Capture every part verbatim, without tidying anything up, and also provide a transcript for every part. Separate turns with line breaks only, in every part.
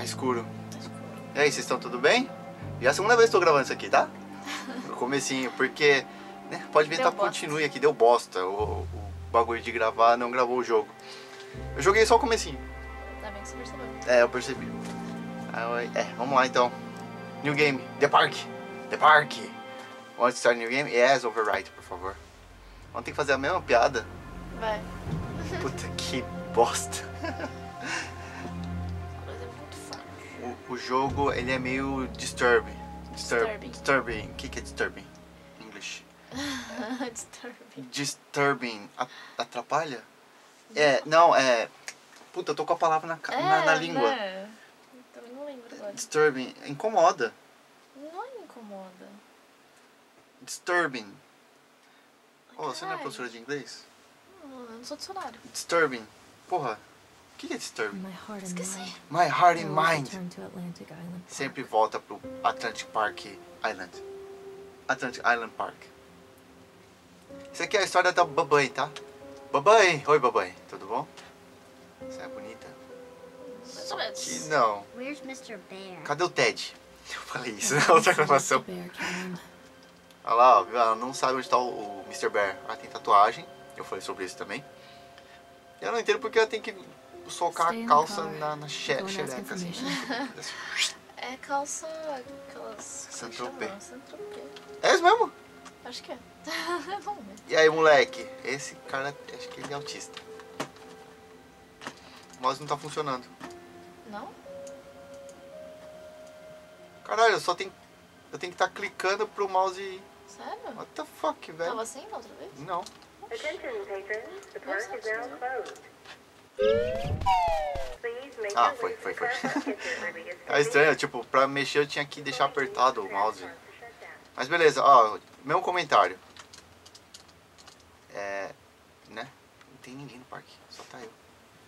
escuro. E aí, vocês estão tudo bem? Já é a segunda vez que estou gravando isso aqui, tá? No comecinho, porque né, pode ver que tá continue aqui, deu bosta. O, o bagulho de gravar não gravou o jogo. Eu joguei só o comecinho.
Tá bem que você percebeu.
É, eu percebi. É, vamos lá então. New game, The Park. The Park. Want to start new game? Yes, override, por favor. Vamos ter que fazer a mesma piada?
Vai.
Puta que bosta.
Mas é muito fácil.
O, o jogo, ele é meio disturbing. Disturb,
Disturbing.
disturbing. O que, que é disturbing? English.
Disturbing.
Disturbing. A- Atrapalha? É, não, é... Puta, eu tô com a palavra na, ca-
É,
na, na língua.
Né? Eu também não lembro agora.
Disturbing. Incomoda.
Não é incomoda.
Disturbing. Oh, você não é
Caralho.
professora de inglês?
Hum, Eu não sou dicionário.
Disturbing. Porra. O que, que é disturbing?
My heart and
Esqueci.
mind.
My heart
I
and
always
mind.
return to Atlantic Island.
Sempre volta pro Atlantic Park Island. Atlantic Island Park. Isso aqui é a história da Babai, tá? Babai! Oi, Babai. Tudo bom? Você é bonita?
Mais ou menos.
Que não.
Where's mister Bear?
Cadê o Ted? Eu falei isso na outra gravação.
Bear, Callum.
Olha lá, ó, viu? Ela não sabe onde tá o, o mister Bear. Ela tem tatuagem. Eu falei sobre isso também. E eu não entendo porque ela tem que socar
Stay
a
in the
calça
car.
na, na xe-
Go and ask
xereca, assim.
information.
É calça... Aquelas...
Saint-Tropez.
Saint-Tropez.
É isso mesmo?
Acho que é. Vamos ver.
E aí, moleque? Esse cara, acho que ele é autista. O mouse não tá funcionando.
Não?
Caralho, eu só tenho... Eu tenho que estar clicando pro mouse ir.
Sério?
What the fuck, velho?
Tava assim da outra vez?
Não.
Attention, patrons. The park is now closed. Please make
Ah,
your
foi,
way
foi,
to
foi.
the car park exit where we
É estranho, tipo, pra mexer eu tinha que deixar apertado o mouse. Mas beleza, ó, mesmo comentário. É... Né? Não tem ninguém no parque, só tá eu.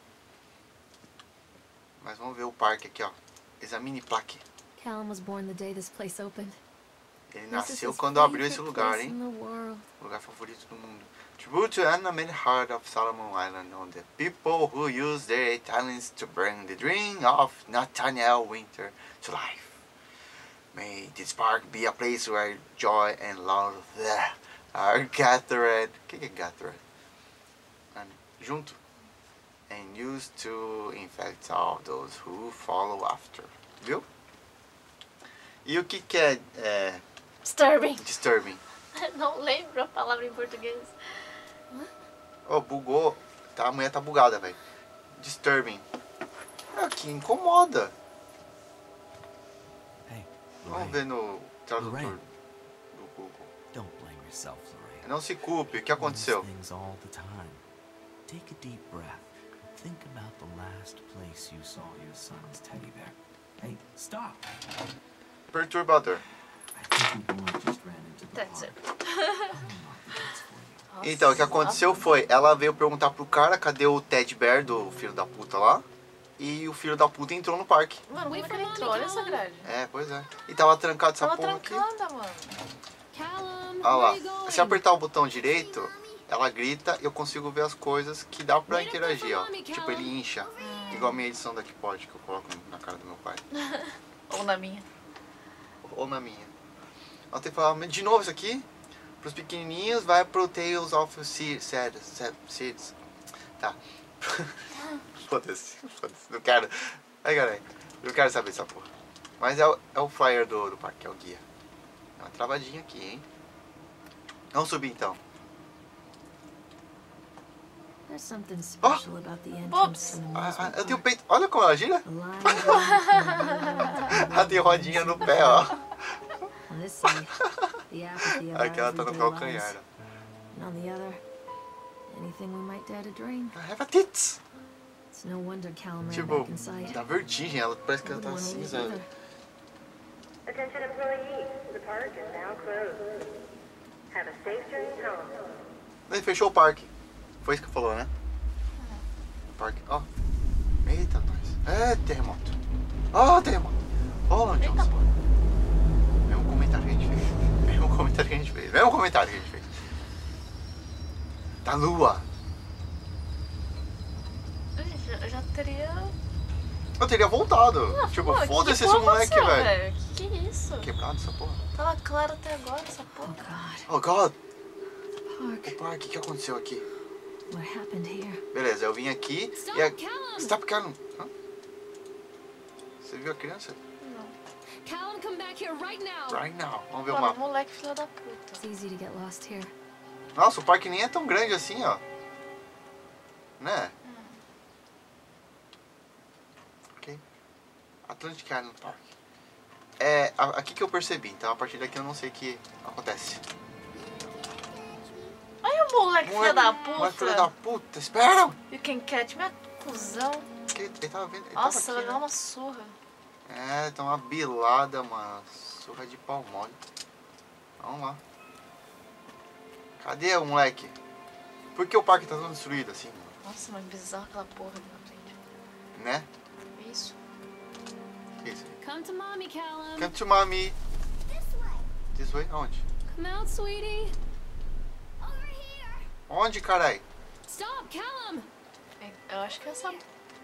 Mas vamos ver o parque aqui, ó. Examine plaque.
Callum was born the day this place opened.
Ele
This is
nasceu
his
quando abriu esse
favorite
lugar,
place
hein?
in the world.
Lugar favorito do mundo. Tribute to Anna Many Heart of Solomon Island on the people who use their talents to bring the dream of Nathaniel Winter to life. May this park be a place where joy and love are gathered. O que que é gathered? And junto. And used to infect all those who follow after. Viu? E o que que é, é
Disturbing.
disturbing?
Não lembro a palavra em português.
Oh, bugou. Tá, a mulher tá bugada, velho. Disturbing. É que incomoda.
Hey,
Vamos
Lorraine,
ver no tradutor
Lorraine.
do Google.
don't blame yourself, Lorraine.
Não se culpe, o que
Those
aconteceu?
things all the time. Take a deep breath. Think about the last place you saw your son's teddy bear. Hey, stop!
Perturbador.
I think your boy just ran into the
That's
park.
it.
I'll unlock the gates for you.
Nossa,
Então, o que aconteceu foi, ela veio perguntar pro cara cadê o Ted Bear do filho da puta lá. E o filho da puta entrou no parque.
Mano, como é que ele entrou? Olha essa grade.
É, pois é. E tava trancado essa
Tava
porra aqui.
trancada, mano.
Callum,
Olha lá.
where you going?
Se apertar o botão direito, ela grita e eu consigo ver as coisas que dá pra interagir, ó. Tipo, ele incha. Igual a minha edição daqui pode, que eu coloco na cara do meu pai.
Ou na minha.
Ou na minha. Ela tem que falar de novo isso aqui. Pros pequenininhos, vai pro Tales of Seeds. Seeds. Tá. Foda-se. Foda-se. Não quero. Aí, galera. Não quero saber essa porra. Mas é o, é o flyer do, do parque, é o guia. É uma travadinha aqui, hein? Vamos subir então.
There's something special about the entrance to the
Ah, ah,
amusement
eu tenho
park.
peito. Olha como ela gira.
A line of people
Ela tem rodinha no pé, ó.
On this side, the apathy of our
Aqui ela tá no
everyday
calcanhar.
lives. And on the other, anything we might dare to dream.
I have a tits.
It's no wonder Callum ran
Tipo,
back inside.
dá vertigem, ela parece que ela tá
Wouldn't wanna
cinza.
leave either.
Attention employees. The park is now closed. Have a safe journey home.
Ele fechou o parque. Foi isso que falou, né? Parque. Ó. Eita, nós. É, terremoto. Ó, terremoto. Ó, Long
Eita,
Johnson.
pô.
Mesmo comentário que a gente fez. Mesmo comentário que a gente fez. Mesmo comentário que a gente fez. Da lua.
Gente, eu já teria
Eu teria voltado.
Ah,
tipo,
pô,
foda-se
que
esse
porra
moleque,
aconteceu,
velho.
Que que é isso?
Quebrado essa porra.
Tava claro até agora essa
Oh
porra.
God.
Oh, God.
Park.
O parque, o que aconteceu aqui?
What happened here?
Beleza, eu vim aqui
Stop,
e... A...
Callum!
Stop, Callum. Hã? Você viu a criança?
Callum, come back here right now.
Right now. Vamos ver o
Mano,
mapa.
moleque filho da puta.
It's easy to get lost here.
Nossa, o parque nem é tão grande assim, ó. Né? Ok. Atlantic Island Park. É a- aqui que eu percebi, então a partir daqui eu não sei o que acontece.
Olha o moleque filho da puta.
Moleque filho da puta, espera!
You can catch me, cuzão.
Que ele, ele tava vendo. Ele
Nossa,
tava
vai
aqui,
dar
né?
uma surra.
É, tem uma bilada, uma surra de pau mole. Vamos lá. Cadê o moleque? Por que o parque tá tão destruído assim, mano?
Nossa, mas bizarro aquela porra ali na frente.
Né?
Isso.
Que isso?
Come to mommy, Callum.
Come to mommy. This way? Onde?
Come out, sweetie.
Onde, carai?
Stop, Callum.
É, eu acho que é essa.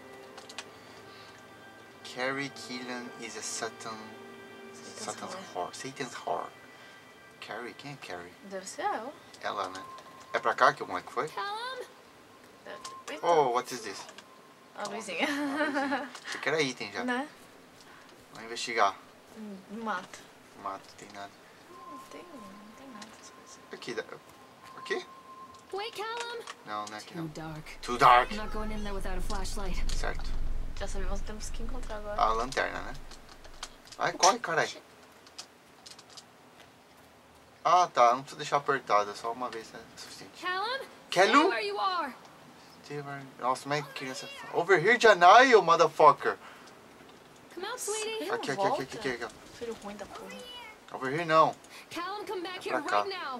Carrie Killian is a Satan. Satan's
whore.
whore. Satan's whore. Carrie? Quem é Carrie?
Deve ser ela.
Ela, né? É pra cá que o moleque foi?
Callum.
Deve ter. Eita.
Oh, what is this?
A luzinha.
Isso aqui era item já.
Né?
Vamos investigar.
Hum, Mata.
Mato, tem nada.
Não tem, não tem nada dessas coisas.
Aqui, da- aqui?
Wait, Callum.
Não, não é aqui
Too
não.
dark.
Too dark.
I'm not going in there without a flashlight.
Certo.
Já sabemos, temos que encontrar agora.
A lanterna, né? Ai, corre, carai. Ah, tá. Não precisa deixar apertado. Só uma vez é suficiente.
Callum.
Callum?
Stay where you are.
Nossa, mas que criança... Over here, Janaio, motherfucker.
Come out, sweetie.
Ele
Aqui, aqui,
volta.
aqui, aqui, aqui, aqui.
Filho ruim da porra.
Over here, não.
Callum, come back
Pra
here
cá.
right now.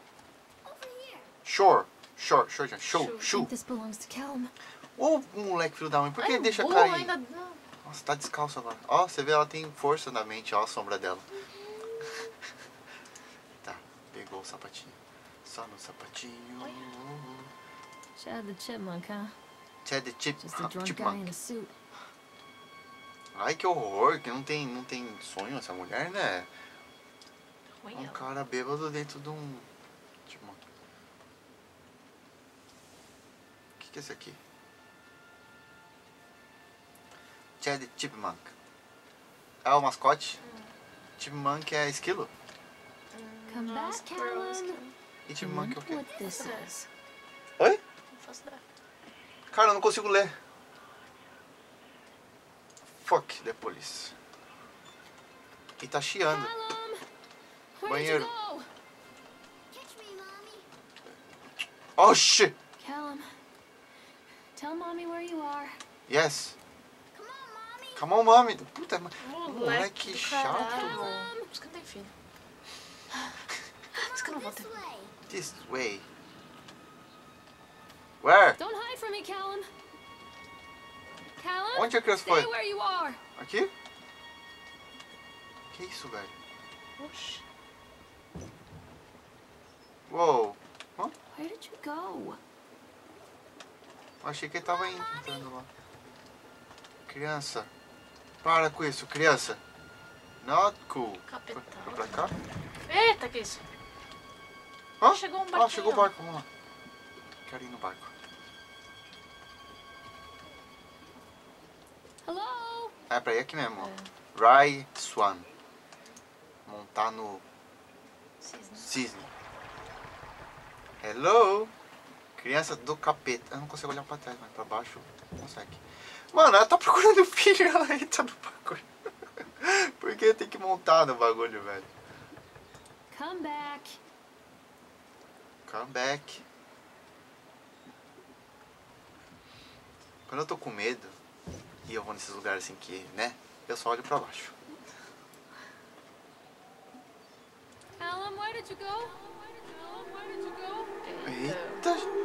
Sure. Sure, sure, Jan. Show,
Shoot.
I
show.
think this belongs to Callum.
Ô, moleque filho da mãe, por que
Ai,
ele deixa
burro,
cair?
ainda não.
Nossa, tá descalço agora. Ó, você vê, ela tem força na mente, ó a sombra dela. Tá, pegou o sapatinho. Só no sapatinho.
Chad the Chipmunk, huh?
Chad the Chip,
Just a drunk guy in
Chipmunk.
a suit.
Ai, que horror, que não tem, não tem sonho essa mulher, né?
Ruim
Um
ela.
cara bêbado dentro de um Chipmunk. O que que é isso aqui? Chad Chipmunk. É o mascote? Chipmunk é esquilo?
Come
Nossa,
back,
Callum.
Callum.
E
I
Chipmunk é o
wonder
quê?
what this is.
Oi?
Não faço ideia.
Cara, eu não consigo ler. Fuck the police. E tá chiando.
Callum. Where
Banheiro.
did you go?
Oh shit!
Callum. Tell mommy where you are.
Yes. Come on, mommy. Puta, ma-
Moleque,
moleque
do
chato,
caralho.
velho.
Por isso que eu não tenho filho. Por isso que eu não vou ter.
This way. Where?
Don't hide from me, Callum. Callum.
Onde a criança
Stay
foi?
where you are.
Aqui? Que isso, velho?
Oxi.
Uou.
Where did you go?
Eu achei que ele tava indo, entrando lá. Criança. Para com isso, criança. Not cool. Foi,
Capetão.
foi pra cá?
Eita, que isso?
Hã?
Chegou um
Ah,
barquinho.
chegou o barco, vamos lá. Quero ir no barco.
Hello.
É pra ir aqui mesmo, ó. Rye Swan. Montar no
Cisne.
cisne. Hello? Criança do capeta. Eu não consigo olhar pra trás, mas pra baixo consegue. Mano, ela tá procurando o filho, ela entra no bagulho. Por que tem que montar no bagulho, velho?
Come back.
Come back. Quando eu tô com medo e eu vou nesses lugares assim que, né? Eu só olho pra baixo.
Callum, where did you go? Callum, where did you go?
Eita!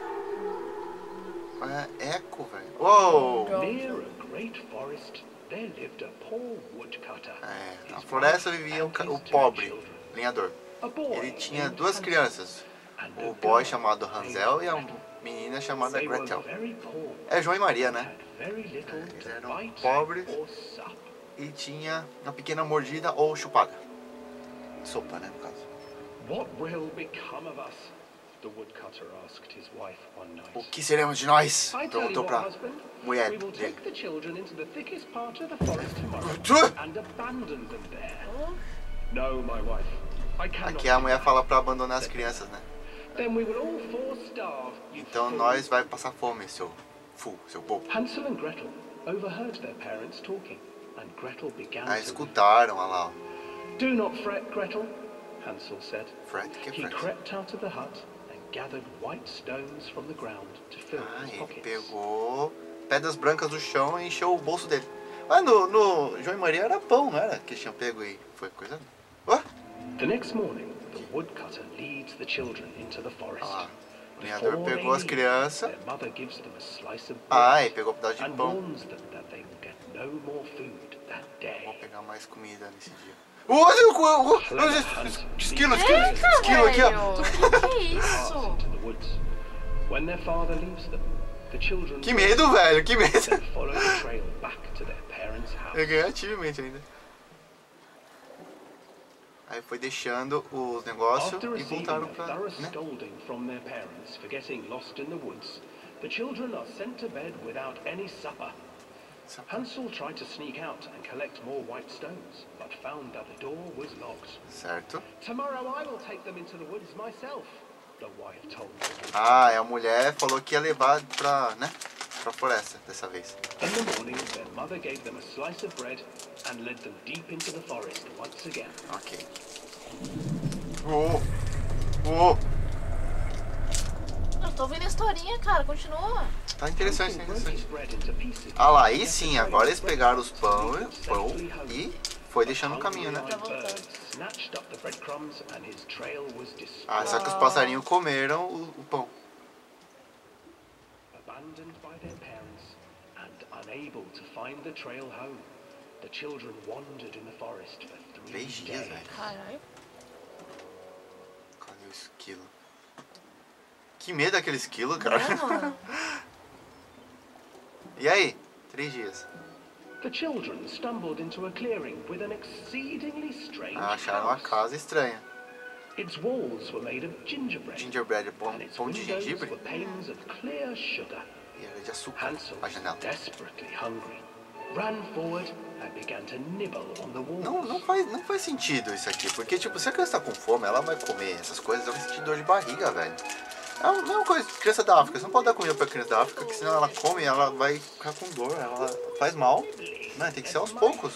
É eco, velho. Uou!
Near a great forest, there lived a poor woodcutter.
É, na floresta vivia o, ca- o pobre lenhador. Ele tinha duas crianças. O boy chamado Hansel e a menina chamada
They were
Gretel.
very poor
É João e Maria, né?
and very little
Eles
to
eram
bite
pobres
or sup.
e tinha uma pequena mordida ou chupada. Sopa, né, no caso.
What will become of us? The woodcutter asked his wife one
O
night.
que seremos de nós?
I tell you
Perguntou
what,
pra
husband,
mulher
we will
dele.
take the children into the thickest part of the forest tomorrow
Tu?
and abandon them there. No, my wife, I cannot.
Aqui a
do
mulher
that.
fala pra abandonar as crianças, né?
Then we will all four starve. You
Então
fool.
nós vai passar fome, seu fu, seu bobo.
Hansel and Gretel overheard their parents talking, and Gretel began
Aí
to
escutaram, olha lá, ó.
Do not fret, Gretel, Hansel said.
Fred, que
He
Fred?
crept out of the hut and gathered white stones from the ground to fill
Ah,
his
ele
pockets.
pegou pedras brancas do chão e encheu o bolso dele. Mas no, no João e Maria era pão, não era? Que eles tinham pego e foi coisa... Ó,
The next morning, the woodcutter leads the children into the forest.
olha lá. O
Before
lenhador
they
pegou as
leave,
crianças.
their mother gives them a slice of
Ah,
bread
e pegou um pedaço de
and
pão.
warns them that they will get no more food that
Vou
day.
pegar mais comida nesse dia. Olha o... o- Esquilo, esquilo, esquilo aqui, ó.
Velho, que que é
Pass
isso?
into the woods. When their father leaves them, the children
Que medo, velho, que medo.
then follow the trail back to their parents' house.
Eu ganhei ativamente ainda. Aí foi deixando os negócios
After
e
receiving
voltaram
a
pra...
thorough
né?
scolding from their parents for getting lost in the woods, the children are sent to bed without any supper. Hansel tried to sneak out and collect more white stones, but found that the door was locked.
Certo.
Tomorrow I will take them into the woods myself, the wife told him.
Ah, e a mulher falou que ia levar pra, né, pra floresta dessa vez.
In the morning, their mother gave them a slice of bread and led them deep into the forest once again.
Ok. Uou! Uou!
Eu tô ouvindo a historinha, cara. Continua.
Tá interessante,
Hansel
tá
broke his
interessante.
bread into pieces.
Ah lá, aí sim, agora eles pegaram os pão, pão e foi deixando o caminho, né?
Hungry wild birds snatched up the breadcrumbs and his trail was destroyed.
Ah, só que os passarinhos comeram o, o pão.
Abandoned by their parents and unable to find the trail home, the children wandered in the forest for three
Três dias,
days.
velho.
Caralho.
Cadê o esquilo? Que medo daquele esquilo, cara.
É, mano.
E aí? Três dias.
The children stumbled into a clearing with an exceedingly strange
Ah, acharam uma
house.
casa estranha.
Its walls were made of gingerbread,
Gingerbread, pão,
and its
pão de
windows
gengibre.
were panes of clear sugar.
E era de açúcar,
Hansel,
a janela.
desperately hungry, ran forward and began to nibble on the walls.
Não, não, faz, não faz sentido isso aqui, porque tipo, se a criança tá com fome, ela vai comer essas coisas, ela vai sentir dor de barriga, velho. É a mesma coisa, criança da África, você não pode dar comida pra criança da África, porque senão ela come e ela vai ficar com dor, ela faz mal. Não, tem que ser aos poucos.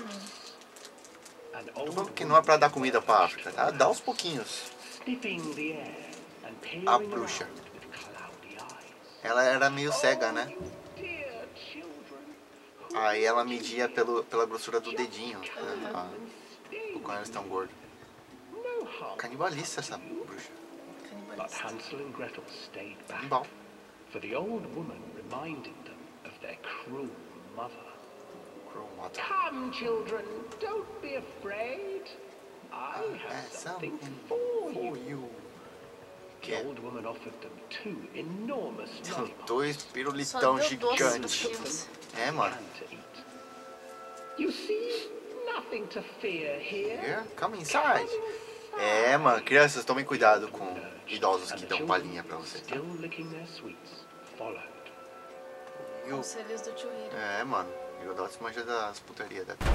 An
Tô
old
falando que não é pra dar comida pra África, tá? Dá aos pouquinhos.
sniffing the air and peering
A bruxa.
around with cloudy eyes.
Ela era meio cega, né?
Dear children,
Aí ela media pelo, pela grossura do dedinho, né? Ah, quando eles estão gordos.
no harm.
Cannibalista essa bruxa.
But Hansel and Gretel stayed back,
Bom.
for the old woman reminded them of their cruel mother. Come, children, don't be afraid. I have something for you.
you.
The old woman offered them two enormous
São
lollipops
dois
Só
pirulitão
deu doce pros
gigantes.
filhos.
É, mano.
and to eat. You see, nothing to fear here.
Here, come inside. É, mano, crianças, tomem cuidado com idosos que dão palhinha pra vocês, tá?
Still licking their sweets, followed.
E o-
Conselhos do tio Hiro.
É, mano, o Dots manja das putarias da...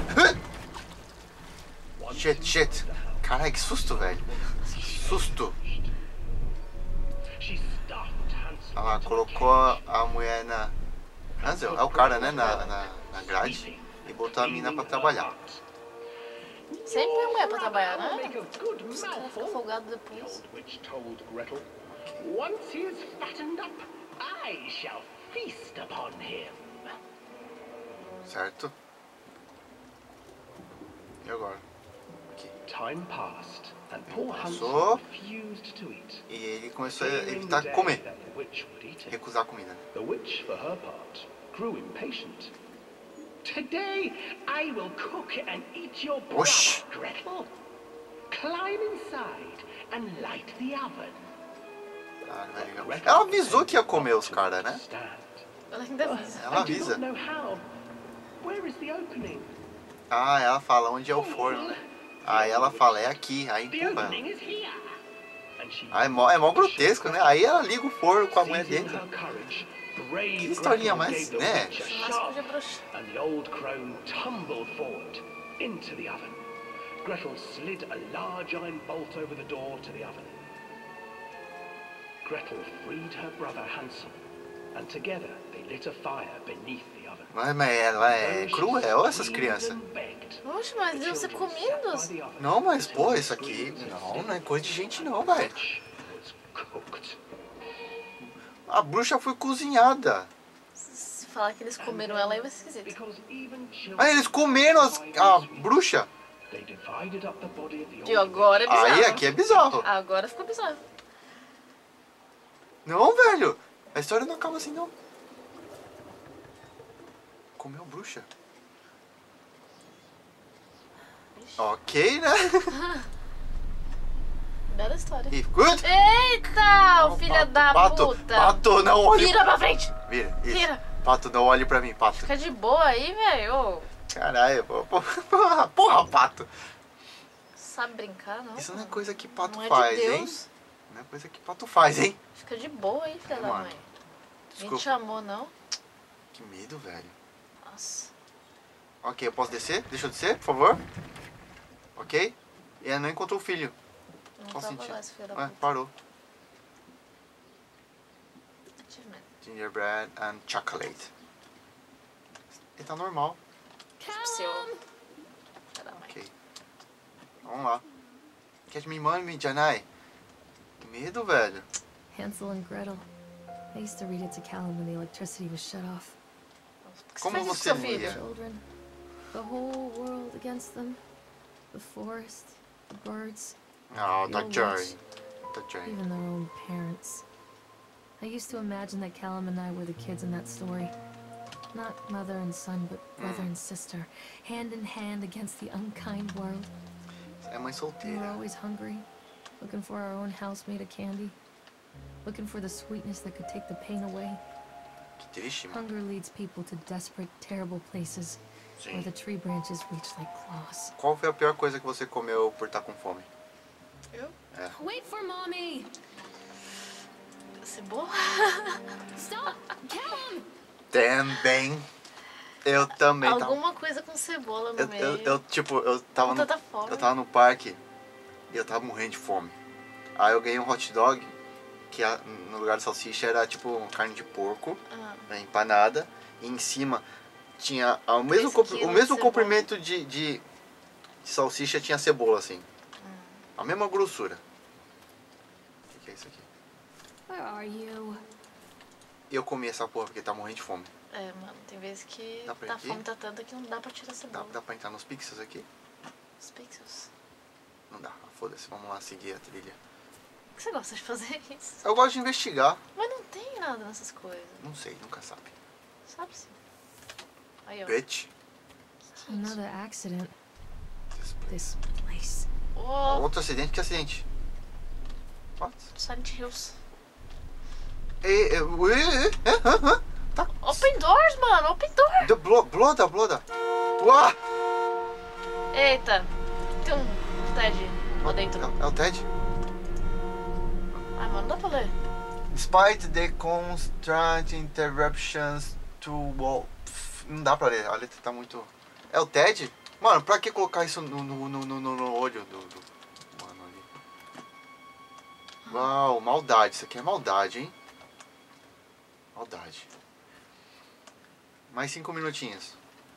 Once
Shit, shit.
inside the house,
Caralho, que susto, velho. Que susto.
she stuffed Hansel
Ela
into a
colocou
cage,
a mulher na... Hansel, é o cara, né, na, na, na grade. E botou a mina pra trabalhar.
Sempre é mulher pra trabalhar,
I'll
né?
make a good
Os caras ficam
mouthful.
folgados
The
depois.
old witch told Gretel. Once he is fattened up, I shall feast upon him.
Certo? E agora? Aqui.
Time passed, and poor Hansel
Passou.
refused to eat.
E ele começou a
fearing
evitar
the day
comer.
that the witch would eat him.
Recusar a comida.
The witch, for her part, grew impatient. Today I will cook and eat your brother,
Oxi.
Gretel. Climb inside and light the oven.
Ah, não vai ligar. Ela avisou que ia comer os caras, né?
Stand.
Ela ainda avisa.
Ela
I do
avisa.
not know how. Where is the opening?
Ah, ela fala onde é o forno, né? Aí ela fala, é aqui. Aí
The
empurra ela.
opening is here. And she
Aí é mó, é mó grotesco, né? Aí ela liga o forno com a mulher
Seizing
dentro.
her courage, brave
Que historinha
Gretel
mais,
gave the
né?
witch a
Churrasco de
shove,
bruxa.
and the old crone tumbled forward into the oven. Gretel slid a large iron bolt over the door to the oven. Gretel freed her brother Hansel, and together they lit a fire beneath the oven.
Mas, mas ela é cruel, essas crianças.
Oxe, mas deviam ser comidos.
Não, mas, pô, isso aqui... Não, não é coisa de gente não, velho. A bruxa foi cozinhada.
Se falar que eles comeram ela, aí vai ser esquisito.
Aí eles comeram as, a bruxa.
E agora é bizarro.
Aí aqui é bizarro.
Agora ficou bizarro.
Não, velho. A história não acaba assim, não. Comeu bruxa. Ok, né?
Bela história.
E good?
Eita, o
Não,
filho
pato,
da
pato,
puta.
Pato, não olhe.
Vira pra frente.
Vira, isso.
Vira.
Pato, não olhe pra mim, pato.
Fica de boa aí, velho.
Caralho, pô, pô, porra, porra, pato.
Sabe brincar, não?
Isso não é coisa que pato
Não é de
faz, hein?
Deus.
Não é coisa que pato faz, hein?
Fica de boa aí, filha da
Mano,
mãe. Ninguém
desculpa.
te chamou, não?
Que medo, velho.
Nossa.
Ok, eu posso descer? Deixa eu descer, por favor? Ok? E ela não encontrou o filho.
Não
Qual
tava
sentido?
lá, esse filho da
Ah,
puta.
parou.
Achievement.
Gingerbread and chocolate. Ele tá normal.
Seu. Filha da mãe.
Ok. Vamos lá. Catch me, mommy, Janai. Que medo, velho.
Hansel and Gretel. I used to read it to Callum when the electricity was shut off.
Por que
Como
faz isso com
você
seu
não
filho?
ia?
Children. The whole world against them. The forest. The birds.
Oh,
the
the
old
journey.
witch,
The journey.
Even their own parents. I used to imagine that Callum and I were the kids in that story. Not mother and son, but brother and sister. Hand in hand against the unkind world.
É mãe
We were
solteira.
always hungry. Looking for our own house made of candy. Looking for the sweetness that could take the pain away.
Que triste, mano.
Hunger leads people to desperate, terrible places where
Sim.
the tree branches reach like claws.
Qual foi a pior coisa que você comeu por estar com fome?
Eu?
É.
Wait for mommy.
Cebola?
Stop. Callum.
Também. Eu também tava.
Alguma coisa com cebola no
Eu,
meio.
eu, eu, tipo, eu tava
Com
no,
tanta fome.
eu tava no parque e eu tava morrendo de fome. Aí eu ganhei um hot dog que a- no lugar de salsicha era tipo carne de porco,
Ah,
né, empanada, e em cima tinha o mesmo,
Três
compri-
quilos
o
de
mesmo
cebola.
comprimento de, de, de salsicha, tinha cebola assim. A mesma grossura. O que, que é isso aqui?
Where are you?
E eu comi essa porra porque tá morrendo de fome.
é, mano, tem vezes que
Dá pra ir
a
aqui?
fome tá tanta que não dá pra tirar
Dá,
cebola.
dá pra entrar nos pixels aqui?
Os pixels.
Não dá, foda-se, vamos lá seguir a trilha.
Por que você gosta de fazer isso?
Eu gosto de investigar.
Mas não tem nada nessas coisas.
Não sei, nunca sabe.
Sabe sim. Aí, ó.
Bitch.
Another accident.
This place.
This place.
Oh,
Outro acidente, que acidente? What?
Silent Hills.
E, e, ui, e, e, hã, hã? Tá.
Open doors, mano. Open door.
The blo, bloda, bloda. Uá!
Eita. Tem um Ted lá dentro.
É, é o Ted?
Ai, mano, não dá pra ler.
Despite the constant interruptions to wall. Pff, não dá pra ler, a letra tá muito. É o Ted? Mano, pra que colocar isso no, no, no, no, no olho do, do. Mano ali. Uau, maldade. Isso aqui é maldade, hein? Maldade. Mais cinco minutinhos.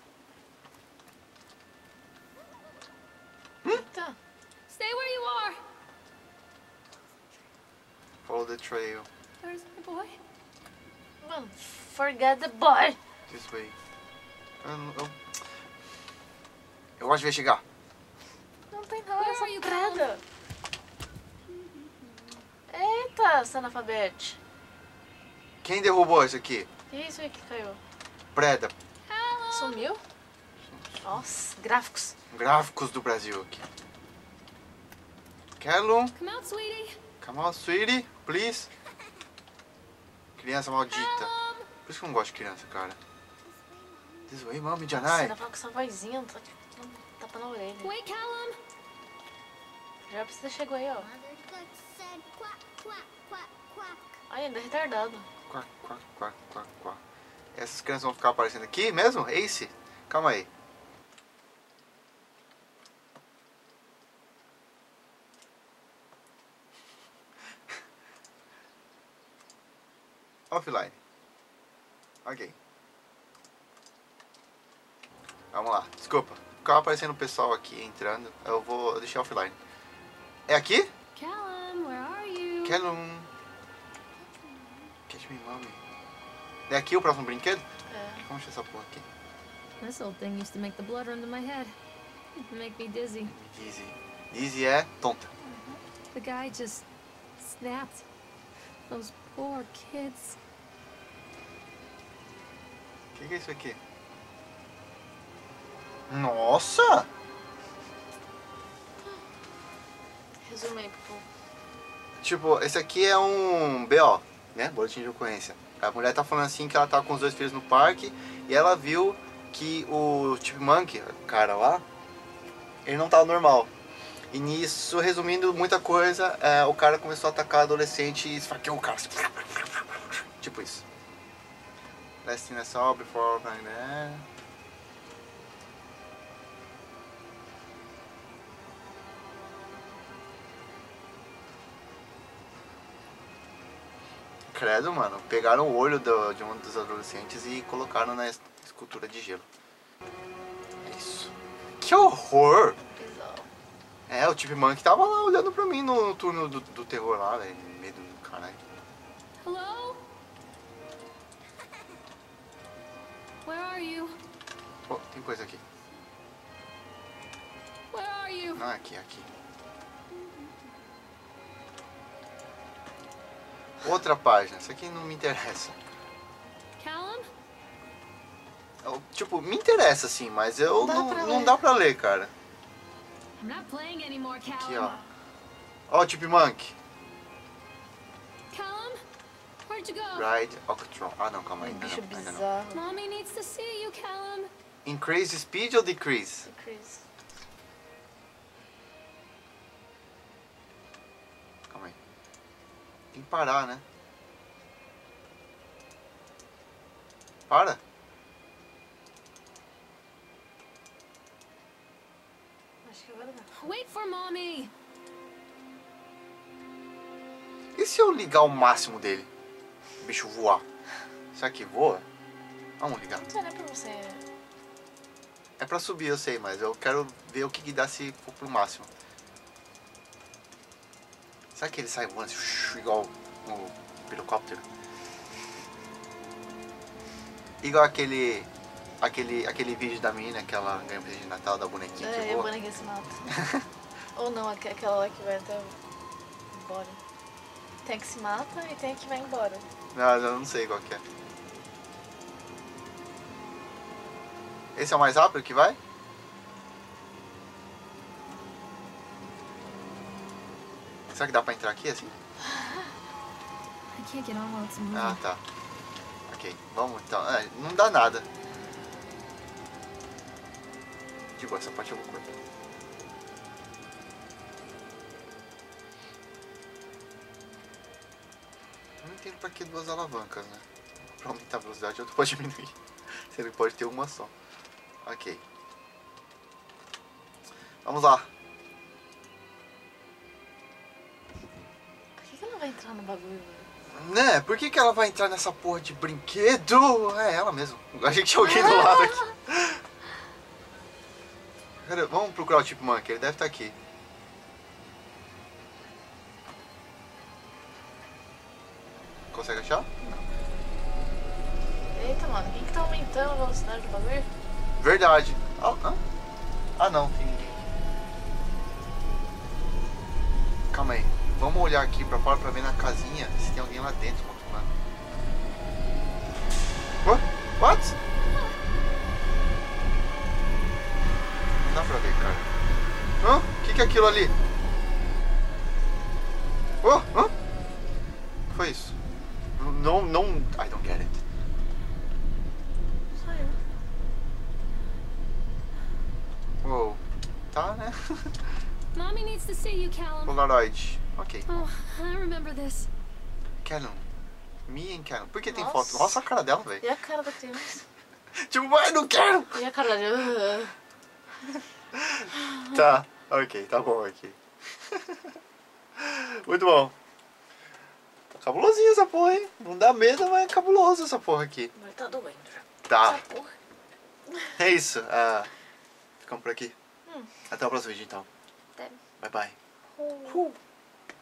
Eita.
Stay where you are.
Follow the trail.
There's my boy.
Mano, forget the boy.
This way. Eu, não- eu, eu gosto de investigar.
Não tem nada
Where
nessa
are you
preda. Eita, analfabete.
Quem derrubou isso aqui?
Que isso aí que caiu?
Preda.
Sumiu? Nossa, gráficos.
Gráficos do Brasil aqui. Callum,
Come out, sweetie.
come on, sweetie, please. Criança maldita.
Callum.
Por isso que eu não gosto de criança, cara. This way, mommy,
Nossa,
Janai.
ainda fala com essa vozinha, não tá tipo, tapando a orelha.
Wait, Callum!
Já precisa chegou aí, ó.
Mother Goat said quack, quack, quack, quack.
Ai, ainda é retardado.
Quack, quack, quack, quack, quack. Essas crianças vão ficar aparecendo aqui mesmo? Ace? Calma aí. Offline. Ok. Vamos lá. Desculpa. Ficava aparecendo o pessoal aqui entrando. Eu vou deixar offline. É aqui?
Callum, where are you?
Callum. Catch me, mommy. É aqui o próximo brinquedo?
É.
Vamos deixar essa porra aqui.
This old thing used to make the blood run to my head. It'd make me dizzy.
Dizzy. Dizzy é tonta.
The guy just snapped. Those poor kids.
O que, que é isso aqui? Nossa!
Resume aí, Pupu.
Tipo, esse aqui é um B O, né? Boletim de ocorrência. A mulher tá falando assim que ela tá com os dois filhos no parque e ela viu que o Chipmunk, o cara lá, ele não tava normal. E nisso, resumindo muita coisa, é, o cara começou a atacar adolescente e esfaqueou o cara. Tipo isso. Last thing I saw before, né? Credo, mano. Pegaram o olho do, de um dos adolescentes e colocaram na escultura de gelo. É isso. Que horror!
Bizarro.
É, o Chipmunk tava lá olhando pra mim no, no turno do, do terror lá, velho. Medo do caralho.
Hello? Where are you?
Oh, tem coisa aqui.
Where are you?
Não, é aqui, é aqui. Outra página. Isso aqui não me interessa.
Callum?
Eu, tipo, me interessa sim, mas eu
Dá
não,
pra
não
ler.
dá pra ler, cara.
I'm not playing anymore, Callum.
Aqui, ó. Ó o Chipmunk.
Callum? Where'd you go?
Ride Octron. Ah, não, calma aí.
Um
Ainda
bicho
não, ainda não.
bizarro.
Mommy needs to see you, Callum.
Increase speed ou decrease?
Chris.
Calma aí. Tem que parar, né? Para.
Acho que agora dá.
Wait for Mommy.
E se eu ligar o máximo dele? O bicho voar. Será que voa? Vamos ligar.
Não sei, não é pra você.
É pra subir, eu sei, mas eu quero ver o que, que dá se for pro máximo. Será que ele sai voando assim, igual no helicóptero? Igual aquele, aquele, aquele vídeo da menina que ela ganha presente de Natal da bonequinha
É,
que
e a
voa.
bonequinha se mata. Ou não, aqu- aquela lá que vai até embora. Tem a que se mata e tem a que vai embora.
Não, eu não sei qual que é. Esse é o mais rápido que vai? Será que dá pra entrar aqui assim?
I can't get on while it's moving.
Ah, tá. Ok, vamos então. É, não dá nada. De boa, essa parte eu vou cortar. Eu não entendo pra que duas alavancas, né? Pra aumentar a velocidade, outra pode diminuir. Se ele pode ter uma só. Ok. Vamos lá.
Por que, que ela vai entrar no bagulho, velho?
Né? Por que, que ela vai entrar nessa porra de brinquedo? É ela mesmo. A gente tinha alguém do lado aqui. Cara, vamos procurar o Chipmunk, ele deve estar aqui. Consegue achar?
Eita, mano, quem que tá aumentando a velocidade do bagulho?
Verdade. Ah, hã? Ah não, tem ninguém. Calma aí. Vamos olhar aqui pra fora pra ver na casinha se tem alguém lá dentro controlando. What? What? Não dá pra ver, cara. Hã? O que, que é aquilo ali? Oh, hã? O que foi isso? Não, não. I don't get it. tá, né?
Mommy needs to see you, Callum.
Polaroid. Ok.
Oh, I remember this.
Callum. Me and Callum. Por que tem
Nossa.
foto? Nossa a cara dela, velho.
E a cara da criança?
Tipo, vai, não quero!
E a cara dela?
Tá, ok, tá bom aqui. Muito bom. Tá cabulosinha essa porra, hein? Não dá medo, mas é cabuloso essa porra aqui.
Mas tá doendo.
Tá.
Essa porra.
É isso. ah, ficamos por aqui.
Hum.
Até o próximo vídeo, então.
Até.
Bye, bye.
Uh.